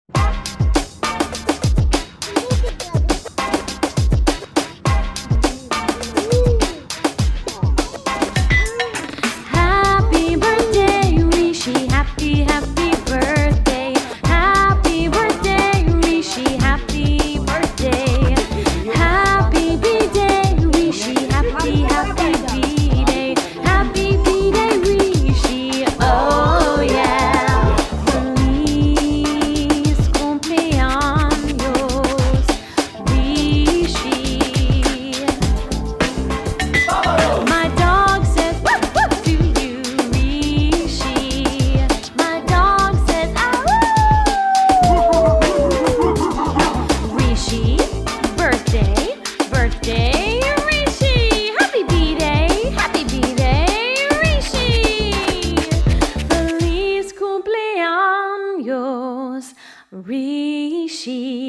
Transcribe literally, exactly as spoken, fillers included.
Happy birthday, Rishi, happy, happy birthday. Happy birthday, Rishi, happy birthday. Happy B-Day, Rishi, happy, happy B-Day. Happy B-Day, Rishi, oh yeah. Feliz cumpleaños, Rishi. My dog says woof woof to you, Rishi. My dog says ow. Rishi, birthday, birthday, Rishi. Happy B-Day, happy B-Day, Rishi. Feliz cumpleaños, Rishi.